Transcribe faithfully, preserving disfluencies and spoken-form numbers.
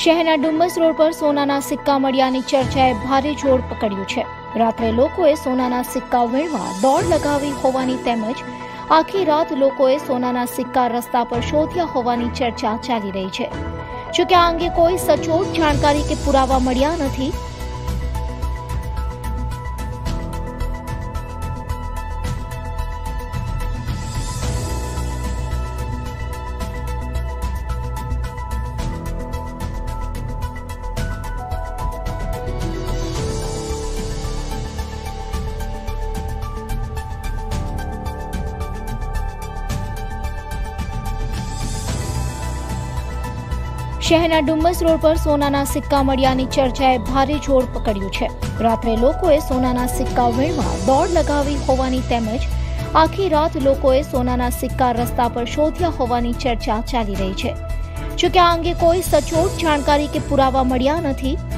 શહેરના ડુમ્મસ રોડ પર સોનાના સિક્કા મળ્યાની ચર્ચાએ ભારે જોર પકડ્યું છે। રાત્રે લોકોએ સોનાના સિક્કા વીણવા દોડ લગાવી હોવાની તેમજ આખી રાત લોકોએ સોનાના સિક્કા રસ્તા પર શોધ્યા હોવાની ચર્ચા ચાલી રહી છે। જો કે આ અંગે કોઈ સચોટ જાણકારી કે પુરાવા મળ્યા નથી। શહેરના ડુમ્મસ રોડ પર સોનાના સિક્કા મળ્યાની ચર્ચાએ ભારે જોર પકડ્યું છે। રાત્રે લોકોએ સોનાના સિક્કા વીણવા દોડ લગાવી હોવાની તેમજ આખી રાત લોકોએ સોનાના સિક્કા રસ્તા પર શોધ્યા હોવાની ચર્ચા ચાલી રહી છે। જો કે આ અંગે કોઈ સચોટ જાણકારી કે પુરાવા મળ્યા નથી।